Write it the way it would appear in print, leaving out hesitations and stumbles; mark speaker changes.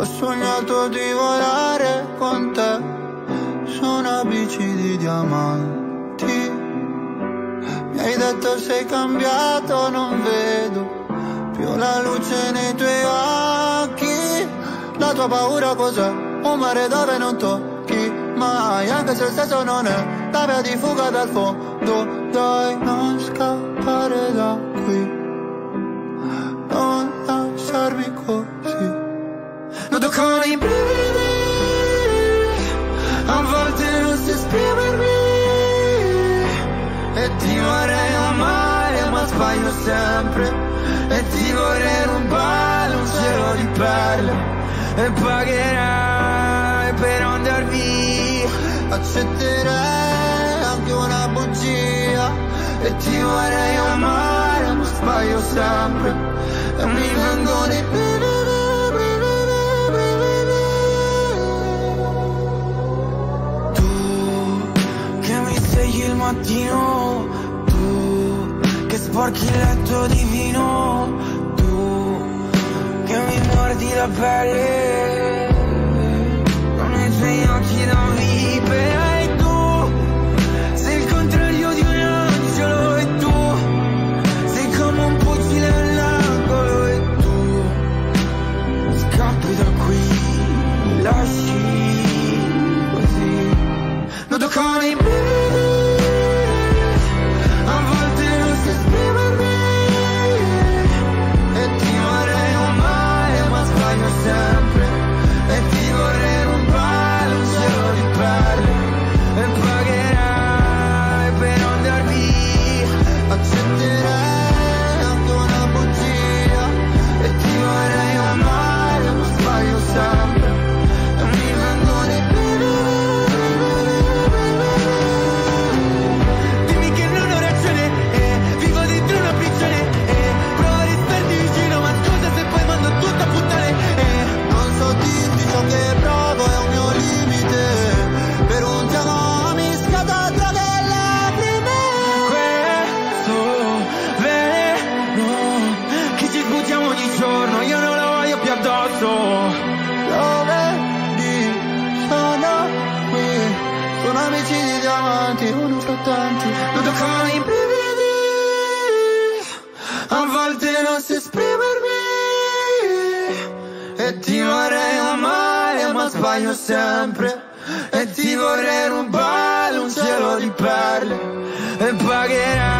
Speaker 1: Ho sognato di volare con te su una bici di diamanti. Mi hai detto sei cambiato, non vedo più la luce nei tuoi occhi. La tua paura cos'è? Un mare dove non tocchi mai, anche se il senso non è la via di fuga dal fondo. Dai, non scappare da qui, non lasciarmi così. Nudo con i brividi, a volte non so esprimermi, e ti vorrei amare ma sbaglio sempre, e ti vorrei rubare un cielo di perle, e pagherai per andar via. Accetterei anche una bugia, e ti vorrei amare ma sbaglio sempre, e mi vengono i brividi. Il mattino, tu che sporchi il letto di vino, tu che mi mordi la pelle con i tuoi occhi da vipera, e tu sei il contrario di un angelo, e tu sei come un fucile all'angolo, e tu scappi da qui, mi lasci così, nudo con i brividi. Sempre, e ti vorrei rubare un cielo di perle, e pagherai per andar via. Accetterei anche una bugia, e ti vorrei amare ma sbaglio sempre, e mi vengono i dimmi che non ho ragione, vivo dentro una prigione, provo a restarti vicino, ma scusa se poi mando tutto a puttane. Dirti ciò che provo è un mio limite, per un ti amo mi scatta tra le lacrime. Questo veleno che ci sputiamo di giorno, io non lo voglio più addosso. Lo vedi, sono qui, sono amici di diamanti, uno fra tanti. Nudo con i brividi, a volte non so esprimermi, e ti vorrei amare ma sbaglio sempre, e ti vorrei rubare un cielo di perle, e pagherai